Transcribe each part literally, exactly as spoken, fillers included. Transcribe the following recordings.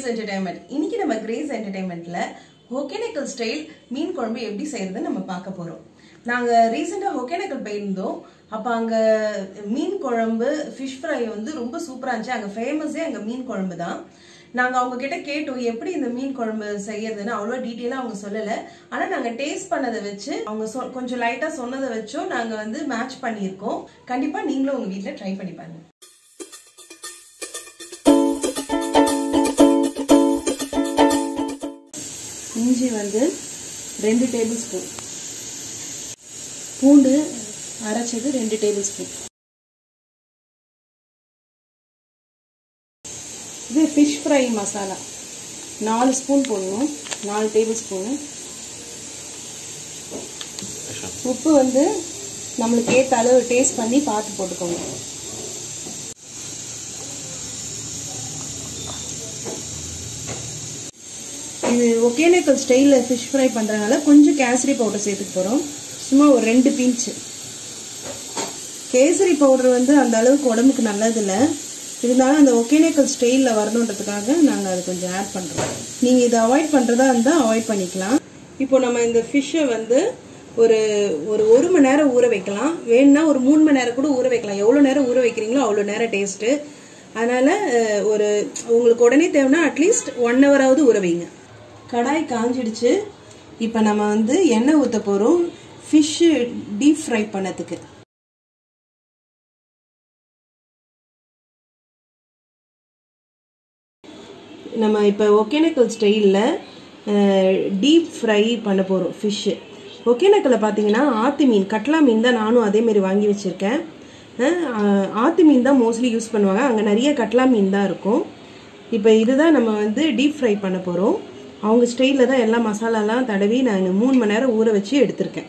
Grace Entertainment. இன்னைக்கு நம்ம Grace Entertainmentல Hokkaido ஸ்டைல் மீன் குழம்பு எப்படி செய்யறதுன்னு நம்ம பார்க்க போறோம். நாங்க ரீசன்ட்டா Hokkaido போயிருந்தோம். அப்ப அங்க மீன் குழம்பு fish fry வந்து ரொம்ப சூப்பரா இருந்துச்சு. அங்க ஃபேமஸே அங்க மீன் குழம்பு தான். நாங்க அவங்க கிட்ட கேட்டோம் எப்படி இந்த மீன் குழம்பு செய்யறதுன்னு அவ்வளோ டீட்டெயிலா அவங்க சொல்லல. ஆனா நாங்க டேஸ்ட் பண்ணதை வச்சு அவங்க கொஞ்சம் லைட்டா சொன்னதை வச்சோ நாங்க வந்து மேட்ச் பண்ணியிருக்கோம். கண்டிப்பா நீங்களும் உங்க வீட்டுல ட்ரை பண்ணி பாருங்க. இஞ்சி வந்து ரெண்டு டேபிள் ஸ்பூன், பூண்டு அரைச்சது ரெண்டு டேபிள் ஸ்பூன். இது ஃபிஷ் ஃப்ரை மசாலா நாலு ஸ்பூன் போடணும், நாலு டேபிள் ஸ்பூனு. உப்பு வந்து நம்மளுக்கு ஏற்ற அளவு டேஸ்ட் பண்ணி பார்த்து போட்டுக்கோங்க. இது ஒகேனக்கல் ஸ்டைலில் ஃபிஷ் ஃப்ரை பண்ணுறதுனால கொஞ்சம் கேசரி பவுடர் சேர்த்துக்க போகிறோம். சும்மா ஒரு ரெண்டு பிஞ்சு. கேசரி பவுடர் வந்து அந்த அளவுக்கு உடம்புக்கு நல்லதில்லை, இருந்தாலும் அந்த ஒகேனக்கல் ஸ்டைலில் வரணுன்றதுக்காக நாங்கள் அது கொஞ்சம் ஆட் பண்ணுறோம். நீங்கள் இதை அவாய்ட் பண்ணுறதா இருந்தால் அவாய்ட் பண்ணிக்கலாம். இப்போ நம்ம இந்த ஃபிஷ்ஷை வந்து ஒரு ஒரு ஒரு மணி நேரம் ஊற வைக்கலாம். வேணும்னா ஒரு மூணு மணி நேரம் கூட ஊற வைக்கலாம். எவ்வளோ நேரம் ஊற வைக்கிறீங்களோ அவ்வளோ நேரம் டேஸ்ட்டு. அதனால் ஒரு உங்களுக்கு உடனே தேவைன்னா அட்லீஸ்ட் ஒன் ஹவராவது ஊற வைங்க. கடாய் காஞ்சிடுச்சு. இப்போ நம்ம வந்து எண்ணெய் ஊற்ற போகிறோம் ஃபிஷ்ஷு டீப் ஃப்ரை பண்ணதுக்கு. நம்ம இப்போ ஒகேனக்கல் ஸ்டைலில் டீப் ஃப்ரை பண்ண போகிறோம் ஃபிஷ்ஷு. ஒகேனக்கல்ல பார்த்தீங்கன்னா ஆத்து மீன், கட்லா மீன் தான் நானும் அதேமாரி வாங்கி வச்சுருக்கேன். ஆத்து மீன் தான் மோஸ்ட்லி யூஸ் பண்ணுவாங்க. அங்கே நிறைய கட்லா மீன் தான் இருக்கும். இப்போ இதுதான் நம்ம வந்து டீப் ஃப்ரை பண்ண போகிறோம். அவங்க ஸ்டைலில் தான் எல்லா மசாலாலாம் தடவி நான் மூணு மணி நேரம் ஊற வச்சு எடுத்திருக்கேன்.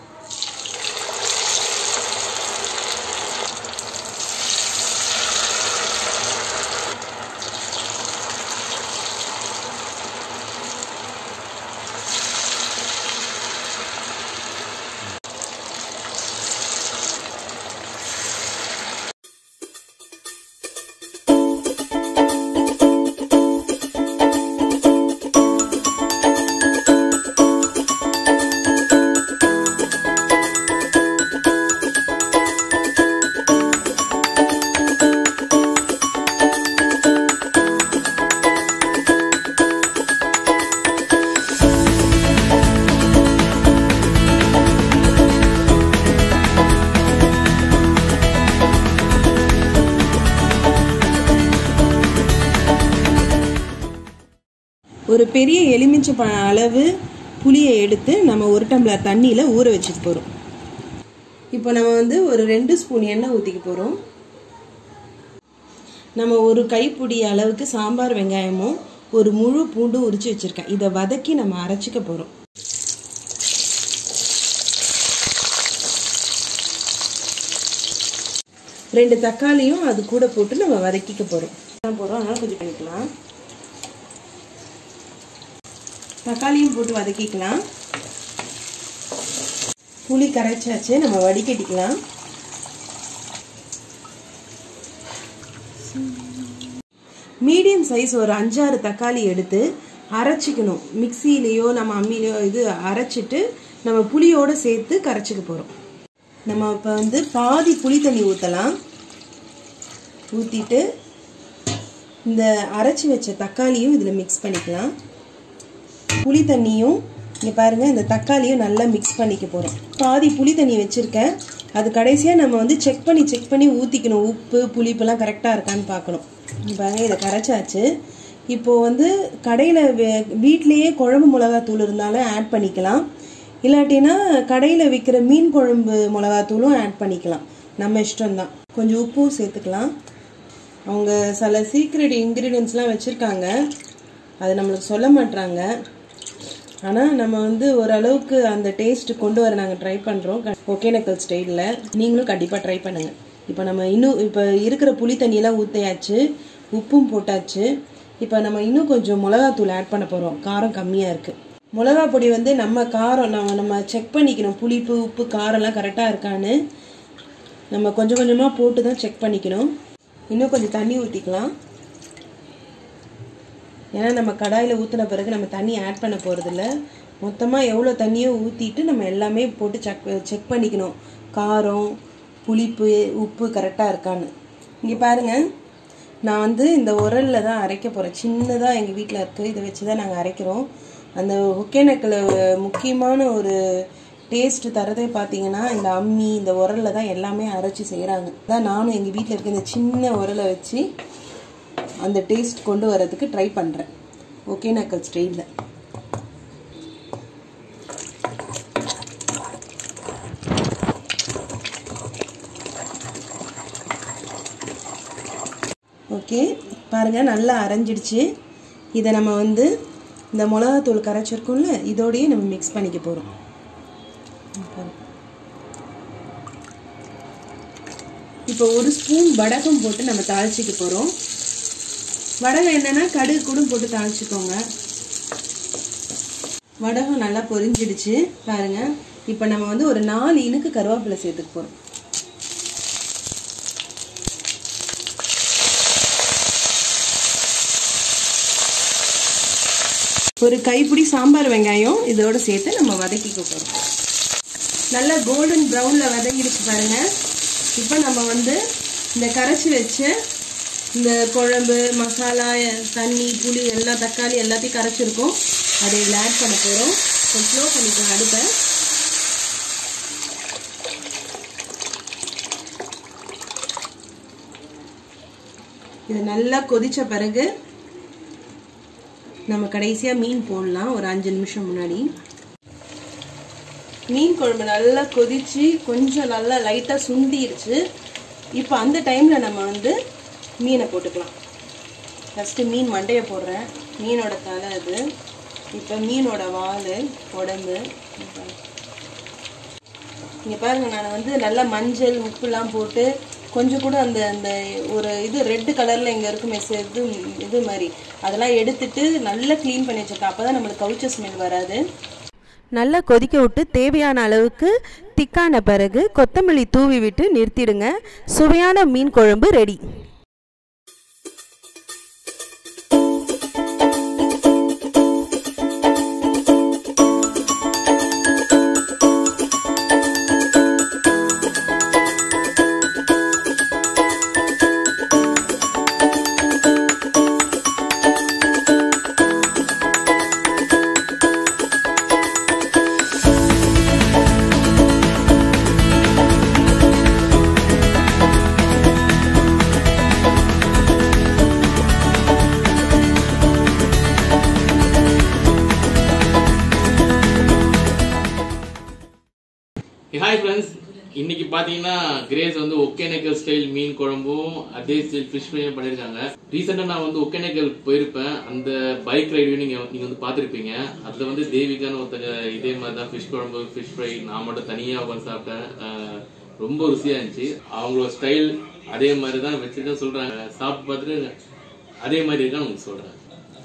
ஒரு பெரிய எலுமிச்சை பழம் அளவு புளியை எடுத்து நம்ம ஒரு டம்ளர் தண்ணியில் ஊற வச்சுக்க போகிறோம். இப்போ நம்ம வந்து ஒரு ரெண்டு ஸ்பூன் எண்ணெய் ஊற்றிக்க போகிறோம். நம்ம ஒரு கைப்பிடி அளவுக்கு சாம்பார் வெங்காயமும் ஒரு முழு பூண்டும் உரிச்சு வச்சுருக்கேன். இதை வதக்கி நம்ம அரைச்சிக்க போகிறோம். ரெண்டு தக்காளியும் அது கூட போட்டு நம்ம வதக்கிக்க போகிறோம் போகிறோம் அதனால் கொஞ்சம் பண்ணிக்கலாம். தக்காளியும் போட்டு வதக்கிக்கலாம். புளி கரைச்சாச்சு, நம்ம வடிகட்டிக்கலாம். மீடியம் சைஸ் ஒரு அஞ்சாறு தக்காளி எடுத்து அரைச்சிக்கணும். மிக்சியிலையோ நம்ம அம்மிலையோ இது அரைச்சிட்டு நம்ம புளியோடு சேர்த்து கரைச்சிக்க போகிறோம். நம்ம இப்போ வந்து பாதி புளி தண்ணி ஊற்றலாம். ஊற்றிட்டு இந்த அரைச்சி வச்ச தக்காளியும் இதில் மிக்ஸ் பண்ணிக்கலாம். புளி தண்ணியும் இங்கே பாருங்கள், இந்த தக்காளியும் நல்லா மிக்ஸ் பண்ணிக்க போகிறோம். பாதி புளி தண்ணி வச்சுருக்கேன். அது கடைசியாக நம்ம வந்து செக் பண்ணி செக் பண்ணி ஊற்றிக்கணும். உப்பு புளிப்பெல்லாம் கரெக்டாக இருக்கான்னு பார்க்கணும். இங்கே பாருங்கள், இதை கரைச்சாச்சு. இப்போது வந்து கடையில் வீட்லேயே குழம்பு மிளகாத்தூள் இருந்தாலும் ஆட் பண்ணிக்கலாம். இல்லாட்டினா கடையில் விற்கிற மீன் குழம்பு மிளகாத்தூளும் ஆட் பண்ணிக்கலாம். நம்ம இஷ்டம்தான். கொஞ்சம் உப்பும் சேர்த்துக்கலாம். அவங்க சில சீக்ரெட் இன்க்ரீடியன்ட்ஸ்லாம் வச்சுருக்காங்க, அது நம்மளுக்கு சொல்ல மாட்டாங்க. ஆனால் நம்ம வந்து ஓரளவுக்கு அந்த டேஸ்ட் கொண்டு வர நாங்கள் ட்ரை பண்ணுறோம் ஒகேனக்கல் ஸ்டைலில். நீங்களும் கண்டிப்பாக ட்ரை பண்ணுங்கள். இப்போ நம்ம இன்னும் இப்போ இருக்கிற புளி தண்ணியெல்லாம் ஊற்றியாச்சு, உப்பும் போட்டாச்சு. இப்போ நம்ம இன்னும் கொஞ்சம் மிளகாத்தூள் ஆட் பண்ண போகிறோம். காரம் கம்மியாக இருக்குது. மிளகா பொடி வந்து நம்ம காரம் நம்ம நம்ம செக் பண்ணிக்கணும். புளிப்பு உப்பு காரம்லாம் கரெக்டாக இருக்கான்னு நம்ம கொஞ்சம் கொஞ்சமாக போட்டு தான் செக் பண்ணிக்கணும். இன்னும் கொஞ்சம் தண்ணி ஊற்றிக்கலாம். ஏன்னா நம்ம கடாயில் ஊற்றின பிறகு நம்ம தண்ணி ஆட் பண்ண போகிறதில்ல. மொத்தமாக எவ்வளோ தண்ணியோ ஊற்றிட்டு நம்ம எல்லாமே போட்டு செக் செக் பண்ணிக்கணும், காரம் புளிப்பு உப்பு கரெக்டாக இருக்கான்னு. இங்கே பாருங்கள், நான் வந்து இந்த உரலில் தான் அரைக்க போகிறேன். சின்னதாக எங்கள் வீட்டில் இருக்குது, இதை வச்சு தான் நாங்கள் அரைக்கிறோம். அந்த ஒகேனக்கல் முக்கியமான ஒரு டேஸ்ட் தரதே பார்த்தீங்கன்னா இந்த அம்மி இந்த உரலில் தான் எல்லாமே அரைச்சி செய்கிறாங்க. அதான் நானும் எங்கள் வீட்டில் இருக்க இந்த சின்ன உரலை வச்சு அந்த டேஸ்ட் கொண்டு வரதுக்கு ட்ரை பண்ணுறேன் ஒகேனக்கல் ஸ்டைலில். ஓகே பாருங்கள், நல்லா அரைஞ்சிடுச்சு. இதை நம்ம வந்து இந்த மிளகாத்தூள் கரைச்சிருக்கோம்ல, இதோடையே நம்ம மிக்ஸ் பண்ணிக்க போகிறோம். இப்போ ஒரு ஸ்பூன் வடகம் போட்டு நம்ம தாளிச்சிக்க போகிறோம். வடகம் என்னென்னா கடுகு கூட போட்டு தாளிச்சிக்கோங்க. வடகம் நல்லா பொரிஞ்சிடுச்சு பாருங்கள். இப்போ நம்ம வந்து ஒரு நாலு இனுக்கு கருவேப்பிலை சேர்த்துக்க போகிறோம். ஒரு கைப்பிடி சாம்பார் வெங்காயம் இதோடு சேர்த்து நம்ம வதக்கிக்க போகிறோம். நல்லா கோல்டன் ப்ரௌனில் வதங்கிடுச்சு பாருங்கள். இப்போ நம்ம வந்து இந்த கரைச்சி வச்ச இந்த குழம்பு மசாலா தண்ணி புளி எல்லாம் தக்காளி எல்லாத்தையும் கரைச்சிருக்கோம், அதை இதில் ஆட் பண்ண போகிறோம். கொஞ்சம் ஸ்லோ பண்ணிக்கலாம் அடுப்பை. இது நல்லா கொதித்த பிறகு நம்ம கடைசியாக மீன் போடலாம். ஒரு அஞ்சு நிமிஷம் முன்னாடி மீன் குழம்பு நல்லா கொதிச்சு கொஞ்சம் நல்லா லைட்டாக சுண்டிடுச்சு. இப்போ அந்த டைமில் நம்ம வந்து மீனை போட்டுக்கலாம். ஃபஸ்ட்டு மீன் மண்டையை போடுறேன், மீனோட தலை அது. இப்போ மீனோட வால் உடம்பு இங்கே பாருங்கள். நான் வந்து நல்லா மஞ்சள் உப்புலாம் போட்டு கொஞ்சம் கூட அந்த அந்த ஒரு இது ரெட்டு கலரில் இங்கே இருக்குமே இது இது மாதிரி அதெல்லாம் எடுத்துட்டு நல்லா க்ளீன் பண்ணி வச்சுருக்கேன். அப்போ தான் நம்மளுக்கு கவுச்ச ஸ்மெல் வராது. நல்லா கொதிக்க விட்டு தேவையான அளவுக்கு திக்கான பிறகு கொத்தமல்லி தூவி விட்டு நிறுத்திடுங்க. சுவையான மீன் குழம்பு ரெடி. ஹாய் ஃப்ரெண்ட்ஸ், இன்னைக்கு பாத்தீங்கன்னா கிரேஸ் வந்து ஒகேனக்கல் ஸ்டைல் மீன் குழம்பும் அதே ஸ்டைல் ஃபிஷ் ஃப்ரையும் பண்ணிருக்காங்க. ரீசெண்டா நான் வந்து ஒகேனக்கல் போயிருப்பேன், அந்த பைக் ரைடு நீங்க நீங்க வந்து பாத்திருப்பீங்க. அதுல வந்து தேவிகான்னு ஒருத்தங்க இதே மாதிரி தான் ஃபிஷ் குழம்பு ஃபிஷ் ஃப்ரை நான் மட்டும் தனியா உட்காந்து சாப்பிட்டேன். ரொம்ப ருசியா இருந்துச்சு. அவங்களோட ஸ்டைல் அதே மாதிரி தான் வச்சுதான் சொல்றாங்க. சாப்பிட்டு பார்த்துட்டு அதே மாதிரி இருக்கான்னு உங்களுக்கு சொல்றேன்.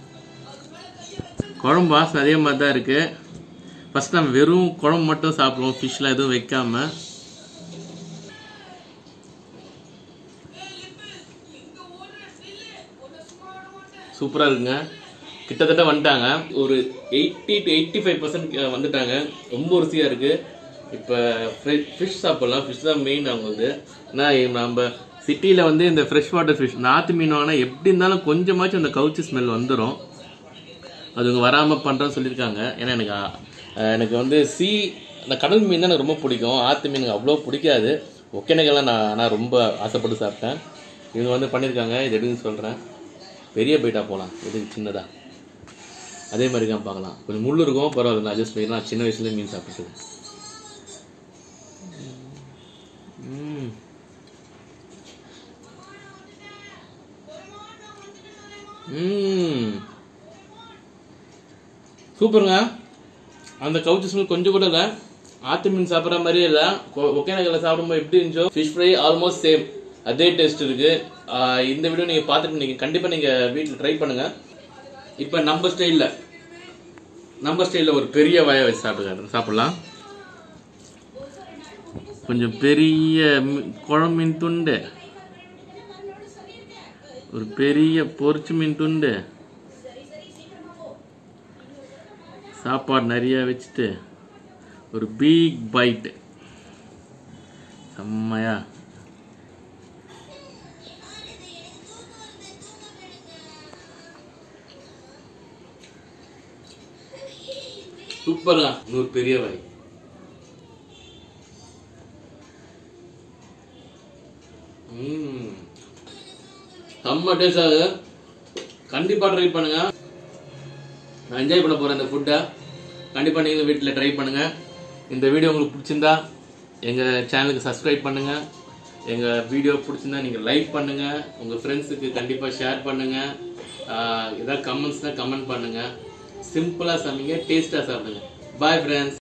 குழம்பு வாசனை அதே மாதிரி தான் இருக்கு. ஃபர்ஸ்ட் நம்ம வெறும் குழம்பு மட்டும் சாப்பிடுவோம், ஃபிஷ்லாம் எதுவும் வைக்காம. சூப்பரா இருக்குங்க. கிட்டத்தட்ட வந்துட்டாங்க, ஒரு eighty to eighty five percent வந்துட்டாங்க. ரொம்ப ருசியா இருக்கு. இப்போ ஃபிஷ் சாப்பிடலாம். ஃபிஷ் தான் மெயின் அவங்களுக்கு. ஏன்னா நம்ம சிட்டியில் வந்து இந்த ஃப்ரெஷ் வாட்டர் ஃபிஷ் நாற்று மீன் வாங்கினா எப்படி இருந்தாலும் கொஞ்சமாச்சும் அந்த கவுச்சி ஸ்மெல் வந்துடும். அது இவங்க வராமல் பண்ணுறோன்னு சொல்லியிருக்காங்க. ஏன்னா எனக்கு எனக்கு வந்து சி அந்த கடல் மீன் தான் எனக்கு ரொம்ப பிடிக்கும். ஆற்று மீன் எனக்கு அவ்வளோ பிடிக்காது. ஒகேனக்கல்லாம் நான் நான் ரொம்ப ஆசைப்பட்டு சாப்பிட்டேன். இவங்க வந்து பண்ணியிருக்காங்க. இது எதுன்னு சொல்கிறேன். பெரிய பைட்டாக போகலாம், எதுக்கு சின்னதாக அதே மாதிரி தான் பார்க்கலாம். கொஞ்சம் முள் இருக்கும், பரவாயில்ல, நான் அட்ஜஸ்ட் பண்ணிக்கலாம். சின்ன வயசுலேயே மீன் சாப்பிட்டுருக்கேன். ம் சூப்பருங்க. அந்த கவுச்சி ஸ்மெல் கொஞ்சம் கூட இல்லை. ஆற்று மீன் சாப்பிட்ற மாதிரியே இல்லை. ஒகேனக்கல்ல சாப்பிடும்போது எப்படி இருந்துச்சோ ஃபிஷ் ஃப்ரை ஆல்மோஸ்ட் சேம், அதே டேஸ்ட் இருக்கு. இந்த வீடியோ நீங்க பார்த்துட்டு நீங்க கண்டிப்பா நீங்க வீட்டில் ட்ரை பண்ணுங்க. இப்போ நம்ம ஸ்டைல்ல நம்ம ஸ்டைல்ல ஒரு பெரிய வாயை வச்சு சாப்பிட்டு சாப்பிடலாம். கொஞ்சம் பெரிய குழம்பு மீன் துண்டு, ஒரு பெரிய பொரிச்சு மீன் துண்டு, சாப்பாடு நிறைய வச்சுட்டு ஒரு பிக் பைட் செம்மையா. சூப்பரா நூறு பெரிய வாய். ம் செம்ம டேஸ்ட் ஆகுது. கண்டிப்பா ட்ரை பண்ணுங்க. நான் என்ஜாய் பண்ண போறேன் இந்த ஃபுட்டை. கண்டிப்பா நீங்க வீட்டில் ட்ரை பண்ணுங்க. இந்த வீடியோ உங்களுக்கு பிடிச்சிருந்தா எங்க சேனலுக்கு சப்ஸ்கிரைப் பண்ணுங்க. எங்க வீடியோ பிடிச்சிருந்தா நீங்க லைக் பண்ணுங்க. உங்க ஃப்ரெண்ட்ஸுக்கு கண்டிப்பா ஷேர் பண்ணுங்க. ஏதாவது கமெண்ட்ஸ்னா கமெண்ட் பண்ணுங்க. சிம்பிளா சமைங்க, டேஸ்டா சாப்பிடுங்க. Bye friends.